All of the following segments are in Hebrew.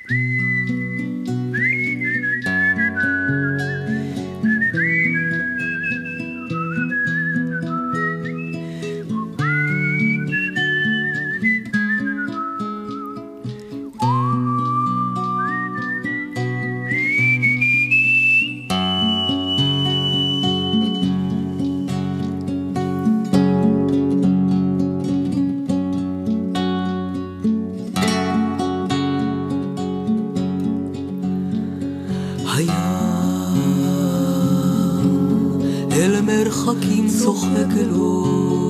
אל מרחקים צוחק אלו,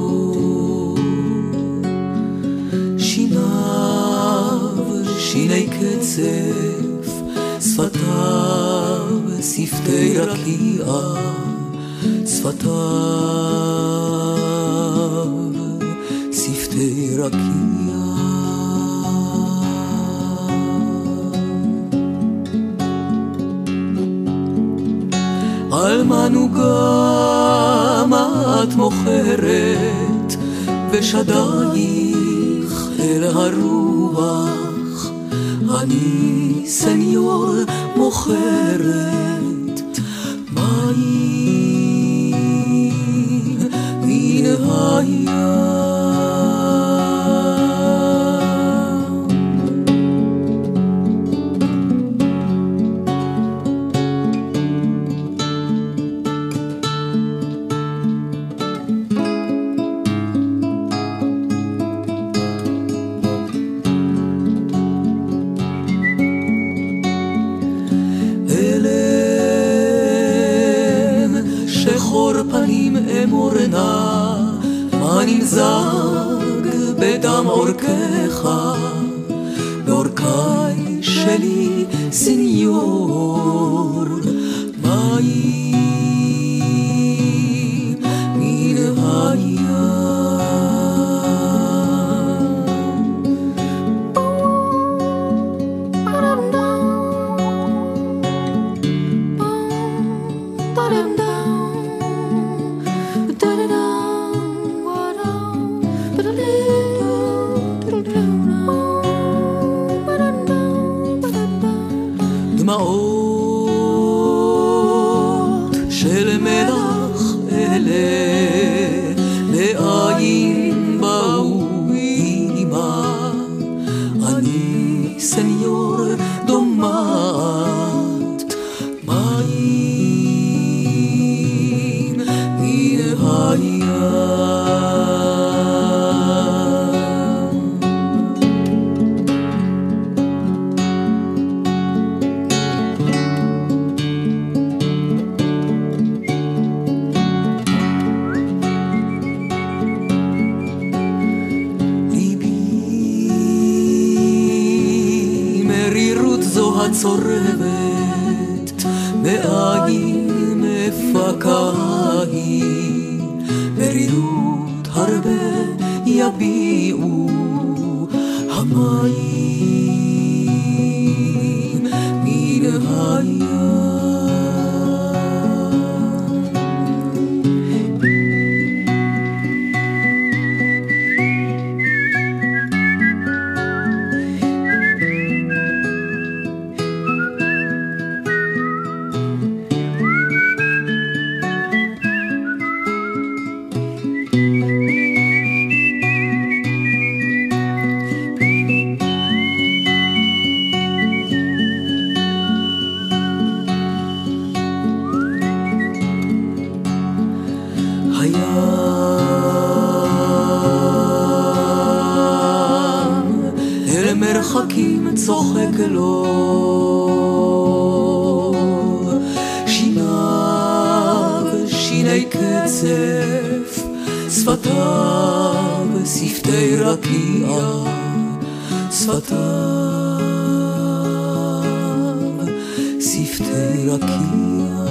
שיניו שיני קצף, שפתיו שפתי רקיע, שפתיו שפתי רקיע. על מנוגה מה את מוכרת ושדייך אל הרוח, אני סניור מוכרת מים מן הים. שחור פנים אמורנה, מה נמזג בדם עורקך, בעורקי שלי סניור, מים מן הים. דמעות של מלח אלה מאין באו אימה, אני סניור דומעת מים מן הים. זו הצורבת מאין מפקה היא, מרירות הרבה יביעו המים מן הים. אל מרחקים צוחק לו, שיניו שיני קצף, שפתיו שפתי רקיע, שפתיו שפתי רקיע.